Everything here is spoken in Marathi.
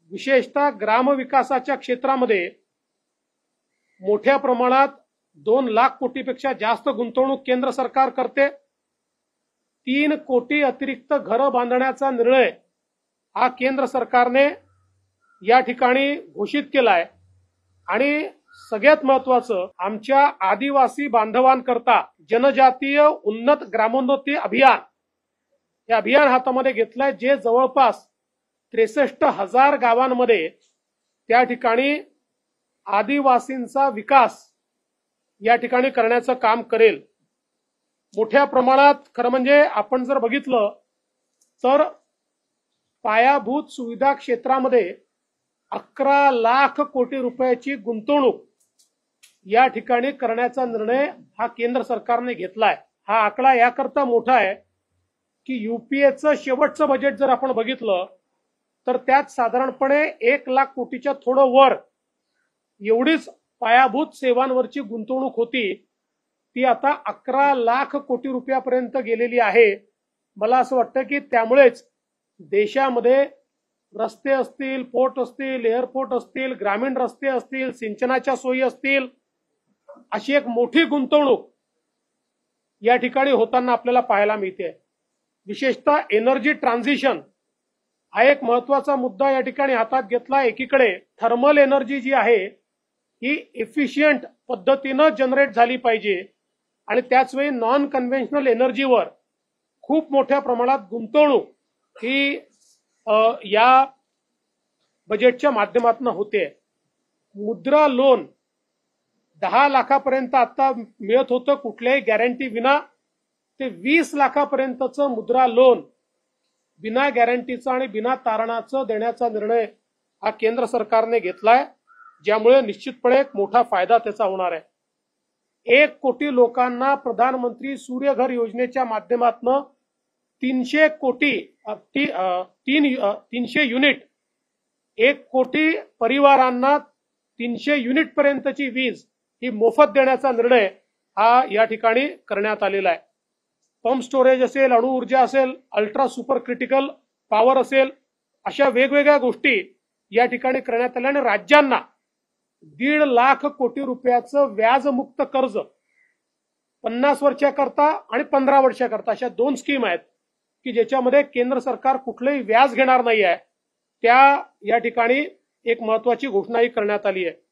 विशेषतः ग्रामविकासाच्या क्षेत्रामध्ये मोठ्या प्रमाणात 2 लाख कोटीपेक्षा जास्त गुंतवणूक केंद्र सरकार करते। 3 कोटी अतिरिक्त घरं बांधण्याचा निर्णय हा केंद्र सरकारने या ठिकाणी घोषित केलाय। आणि सगळ्यात महत्त्वाचं, आमच्या आदिवासी बांधवांकरता जनजातीय उन्नत ग्रामोन्नती अभियान हे अभियान हातामध्ये घेतलंय, जे जवळपास 63,000 गावांमध्ये त्या ठिकाणी आदिवासींचा विकास या ठिकाणी करण्याचं काम करेल। मोठ्या प्रमाणात खरं म्हणजे आपण जर बघितलं तर पायाभूत सुविधा क्षेत्रामध्ये 11 लाख कोटी रुपयाची गुंतवणूक या ठिकाणी करण्याचा निर्णय हा केंद्र सरकारने घेतलाय। हा आकडा याकरता मोठा आहे की यूपीएचं शेवटचं बजेट जर आपण बघितलं तर त्यात साधारणपणे 1 लाख कोटीच्या थोडं वर एवढीच पायाभूत सेवांवरची गुंतवणूक होती, ती आता 11 लाख कोटी रुपयापर्यंत गेलेली आहे। मला असं वाटतं की त्यामुळेच देशामध्ये रस्ते असतील, पोर्ट असतील, एअरपोर्ट असतील, ग्रामीण रस्ते असतील, सिंचनाच्या सोयी असतील, अशी एक मोठी गुंतवणूक या ठिकाणी होताना आपल्याला पाहायला मिळते। विशेषतः एनर्जी ट्रान्झिशन हा एक महत्त्वाचा मुद्दा या ठिकाणी हातात घेतला। एकीकडे थर्मल एनर्जी जी आहे ही एफिशियंट पद्धतीनं जनरेट झाली पाहिजे आणि त्याच वेळी नॉन कन्व्हेन्शनल एनर्जीवर खूप मोठ्या प्रमाणात गुंतवणूक ही या बजेटच्या माध्यमातून होते। मुद्रा लोन 10 लाखापर्यंत आता मिळत होतं कुठल्याही गॅरंटी विना, ते 20 लाखापर्यंतचं मुद्रा लोन बिना गॅरंटीचं आणि बिना तारणाचं देण्याचा निर्णय हा केंद्र सरकारने घेतलाय, ज्यामुळे निश्चितपणे एक मोठा फायदा त्याचा होणार आहे। 1 कोटी लोकांना प्रधानमंत्री सूर्यघर योजनेच्या माध्यमातून 300 युनिट, 1 कोटी परिवारांना 300 युनिट पर्यंतची वीज ही मोफत देण्याचा निर्णय हा या ठिकाणी करण्यात आलेला आहे। पंप स्टोरेज असेल, अणु ऊर्जा असेल, अल्ट्रा सुपर क्रिटिकल पॉवर असेल, अशा वेगवेगळ्या गोष्टी या ठिकाणी करण्यात आल्या आणि राज्यांना 1.5 लाख कोटी रुपयाचं व्याजमुक्त कर्ज 50 वर्षाकरता आणि 15 वर्षाकरता अशा 2 स्कीम आहेत की ज्याच्यामध्ये केंद्र सरकार कुठलंही व्याज घेणार नाही आहे। त्या या ठिकाणी एक महत्त्वाची घोषणाही करण्यात आली आहे।